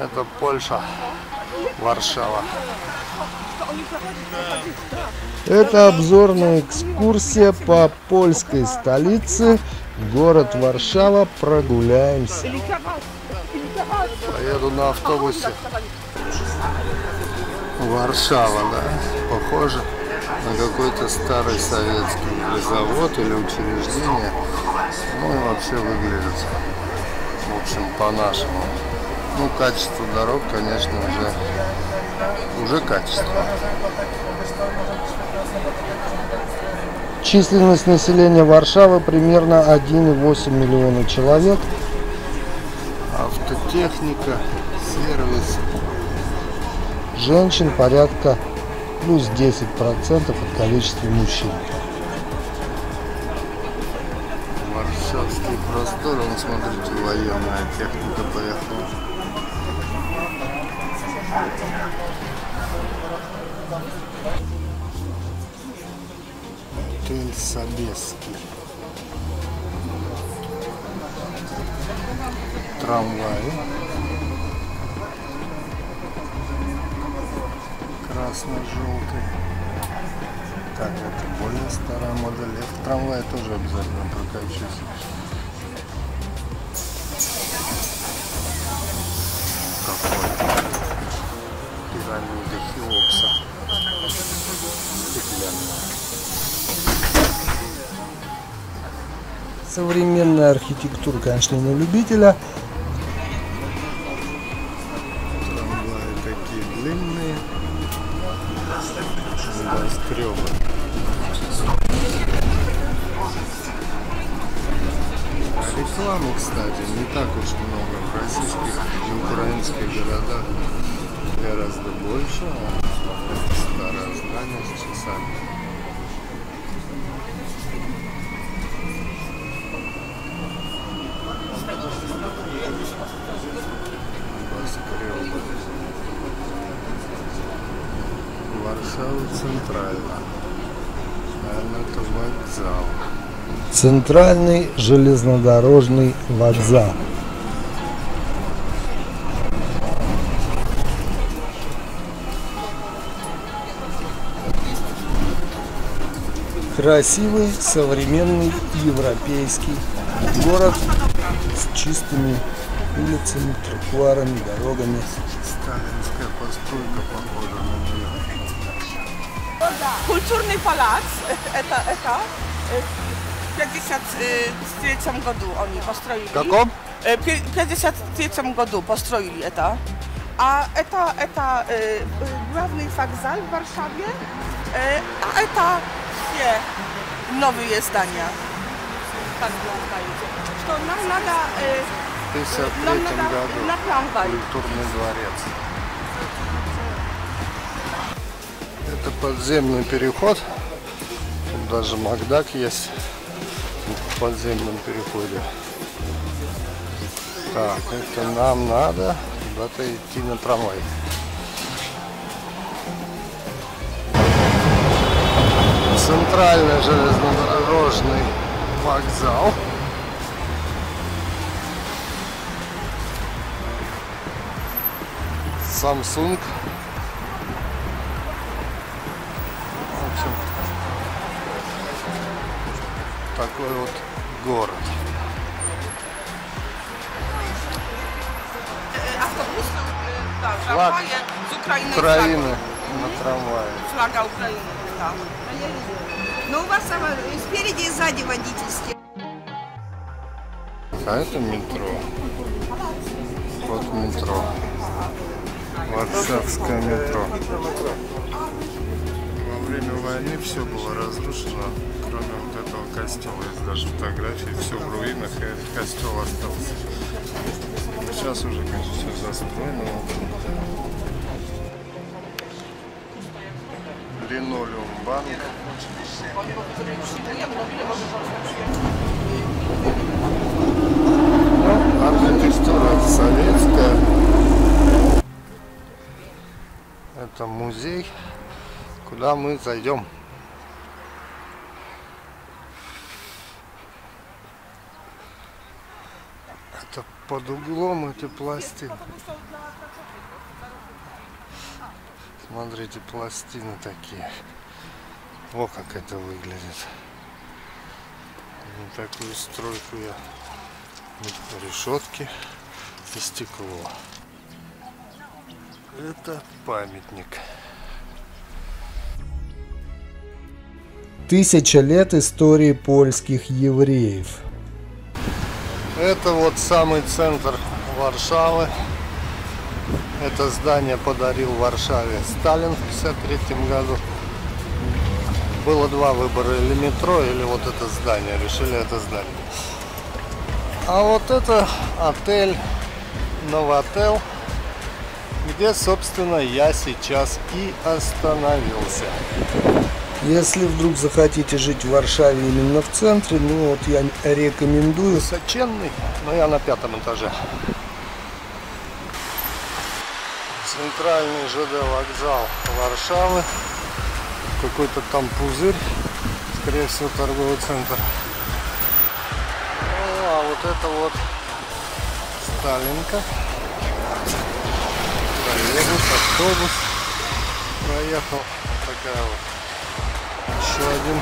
Это Польша, Варшава. Это обзорная экскурсия по польской столице, город Варшава. Прогуляемся. Поеду на автобусе. Варшава, да, похоже на какой-то старый советский или завод, или учреждение. Ну и вообще выглядит, в общем, по-нашему. Ну, качество дорог, конечно, уже качество. Численность населения Варшавы примерно 1,8 миллиона человек. Автотехника, сервис. Женщин порядка плюс 10% от количества мужчин. Варшавский простор, вон, смотрите, военная техника поехала. Отель Собесский. Трамваи. Красно-желтый. Так, это более старая модель. Я в трамвае тоже обязательно прокачусь. Какой-то пирамида Хеопса. Стеклянная. Современная архитектура, конечно, на любителя. Трамваи такие длинные. Небоскребы. Рекламы, кстати, не так уж много в российских и украинских городах. Гораздо больше. Это старое здание с часами. Небоскребы. Варшава центральна. Наверное, это вокзал. Центральный железнодорожный вокзал. Красивый, современный, европейский город с чистыми улицами, тротуарами, дорогами. Сталинская постройка похожа на нее. Культурный палац, это в 53 году они построили. В каком? В 53 году построили это. А это главный вокзал в Warszawie, a это все новые здания. Так выглядит. Что нам надо, В 1953 году на трамвай. культурный дворец. Это подземный переход. Тут даже Макдак есть в подземном переходе. Так, это нам надо куда-то идти на трамвай. Центральный железнодорожный вокзал. Samsung. В общем, такой вот город. Автобус, да, Флаг трамвае с Украины. Украины на трамвае. Флага Украины, да. Но у вас спереди и сзади водительские. А это метро. Вот метро. Варшавское метро. Во время войны все было разрушено, кроме вот этого костела. Есть даже фотографии, все в руинах, и этот костел остался. Сейчас уже, конечно, все застроено. Линолеум банк. Архитектура советская. Это музей, куда мы зайдем. Это под углом эти пластины. Смотрите, пластины такие. О, как это выглядит. Вот такую стройку я. Решетки и стекло. Это памятник. 1000 лет истории польских евреев. Это вот самый центр Варшавы. Это здание подарил Варшаве Сталин в 1953 году. Было два выбора: или метро, или вот это здание. Решили это здание. А вот это отель Новотел, где, собственно, я сейчас и остановился. Если вдруг захотите жить в Варшаве именно в центре, ну вот я рекомендую. Высоченный, но я на 5-м этаже. Центральный ЖД вокзал Варшавы. Какой-то там пузырь, скорее всего, торговый центр. Ну, а вот это вот Сталинка. Троллейбус, автобус проехал. Вот такая вот. Еще один.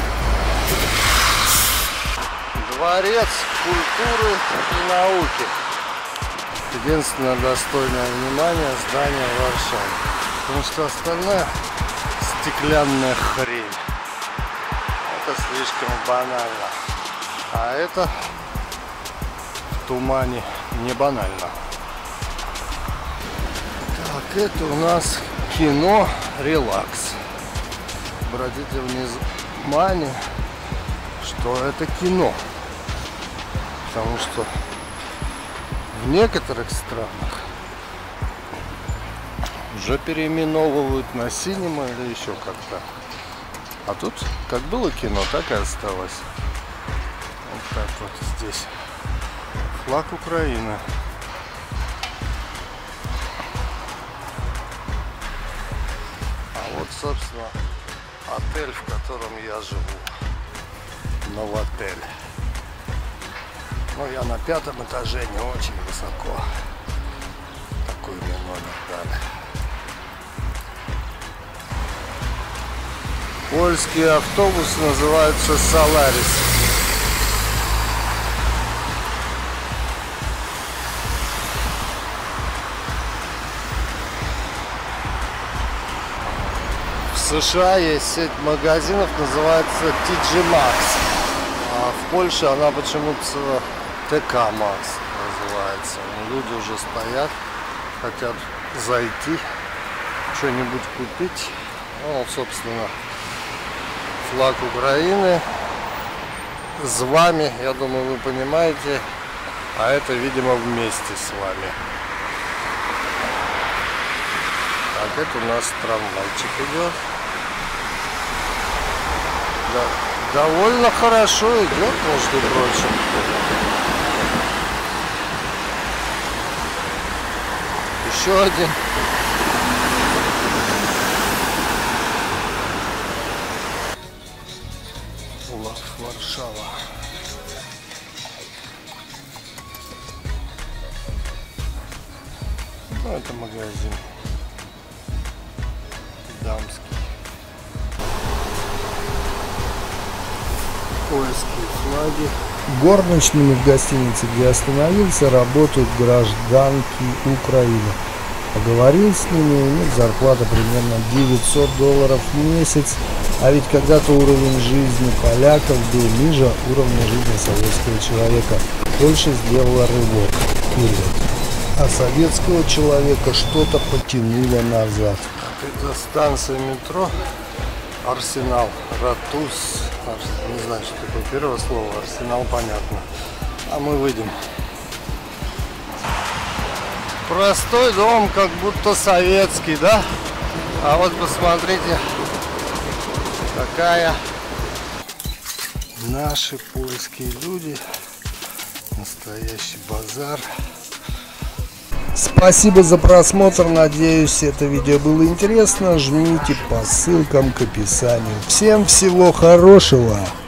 Дворец культуры и науки. Единственное достойное внимания здание Варшавы. Потому что остальная стеклянная хрень. Это слишком банально. А это в тумане не банально. Так, это у нас кино «Релакс». Обратите внимание, что это кино. Потому что в некоторых странах уже переименовывают на синема или еще как-то. А тут как было кино, так и осталось. Вот так вот здесь. Флаг Украины. А вот, собственно, отель, в котором я живу. Новотель. Но я на 5-м этаже, не очень высоко. Такой мне номер дали. Польские автобусы называются Соларис. В США есть сеть магазинов, называется TJ Maxx. А в Польше она почему-то ТК Макс называется. Люди уже стоят, хотят зайти, что-нибудь купить. Ну, собственно, флаг Украины с вами, я думаю, вы понимаете, а это, видимо, вместе с вами. Так, это у нас трамвайчик идет. Да, довольно хорошо идет, между прочим. Еще один. Варшава. Ну, это магазин дамский. Польские флаги. Горничными в гостинице, где остановился, работают гражданки Украины. Поговорил с ними, у них зарплата примерно $900 в месяц. А ведь когда-то уровень жизни поляков был ниже уровня жизни советского человека. Польша сделала рывок вперед, а советского человека что-то потянуло назад. Это станция метро Арсенал, Ратус. Не знаю, что такое первое слово. Арсенал понятно. А мы выйдем. Простой дом, как будто советский, да? А вот посмотрите, какая наши польские люди. Настоящий базар. Спасибо за просмотр. Надеюсь, это видео было интересно. Жмите по ссылкам к описанию. Всем всего хорошего.